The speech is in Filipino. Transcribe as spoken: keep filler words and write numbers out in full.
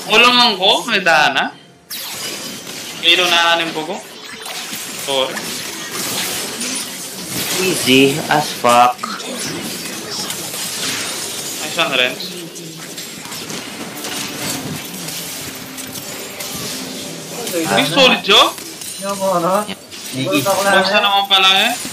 Ulangan ko, may dana. Ilo na anim po ko. Sorry. Easy as fuck. Nice one, Renz. Big solid, Joe. Yung ano? Easy. Bulot ako na Bagsa naman pala eh.